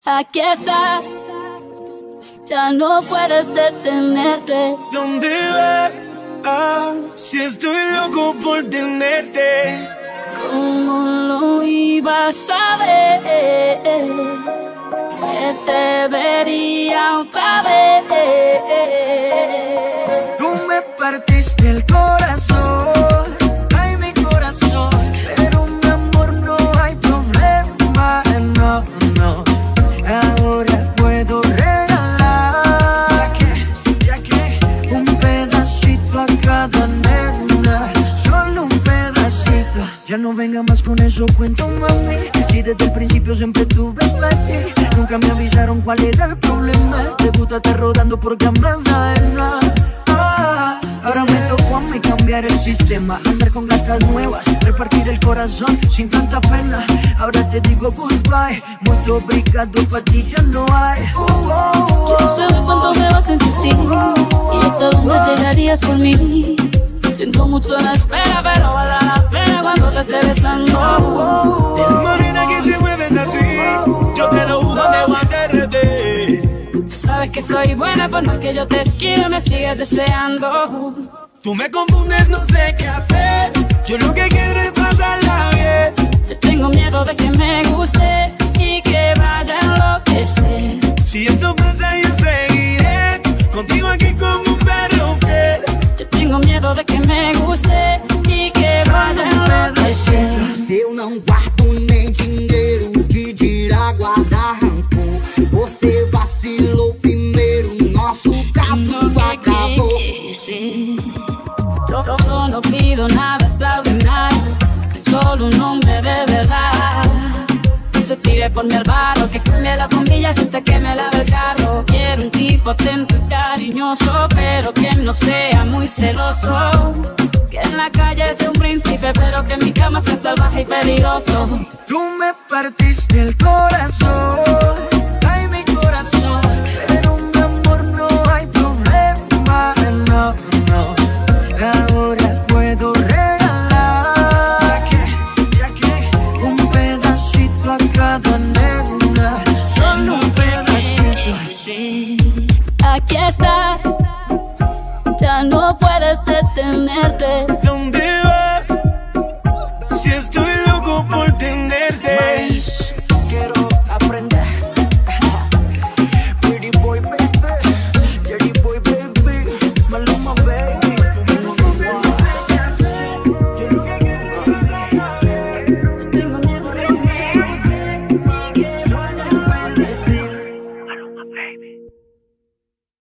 Aquí estás, ya no puedes detenerte. ¿Dónde vas? Si estoy loco por tenerte. ¿Cómo lo ibas a ver? Que te vería otra vez. Tú me partiste el corazón, ay mi corazón, pero mi amor no hay problema, no, no. Ahora puedo regalar, ya que un pedacito a cada nena, solo un pedacito. Ya no venga más con eso, cuento mami, si desde el principio siempre tuve fe. Nunca me avisaron cuál era el problema. Te gusta estar rodando por camas ajenas. Ahora me tocó a mí cambiar el sistema, andar con gatas nuevas, repartir el corazón sin tanta pena. Ahora te digo goodbye, mucho obrigado, pa' ti ya no hay. Quiero saber cuánto me vas a insistir y hasta dónde llegarías por mí. Siento mucho la espera, pero vale la pena cuando te esté besando. La manera que te mueves así, yo te lo juro, te voy a derretir. Sabes que soy buena, por más que yo te esquive, me sigues deseando. Tú me confundes, no sé qué hacer. Yo lo que quiero es pasarla bien. Yo tengo miedo de que me guste y que vaya a enloquecer. Si eso pasa, yo seguiré contigo aquí como un perro fiel. Yo tengo miedo de que me guste y que vaya a enloquecer. Se eu não guardo nem dinheiro, que dirá guardar rancor. Você vacilou primeiro, nosso caso acabou. Yo no pido nada extraordinario, solo un hombre de verdad. Que se tire por mi albaro, que cambie la bombilla sin que me lave el carro. Quiero un tipo atento y cariñoso, pero que no sea muy celoso. Que en la calle sea un príncipe, pero que en mi cama sea salvaje y peligroso. Tú me partiste el corazón, ay mi corazón, pero mi amor no hay problema, no, no. Ahora puedo regalar, ya que un pedacito a cada nena, solo un pedacito. Aquí estás, ya no puedes detenerte.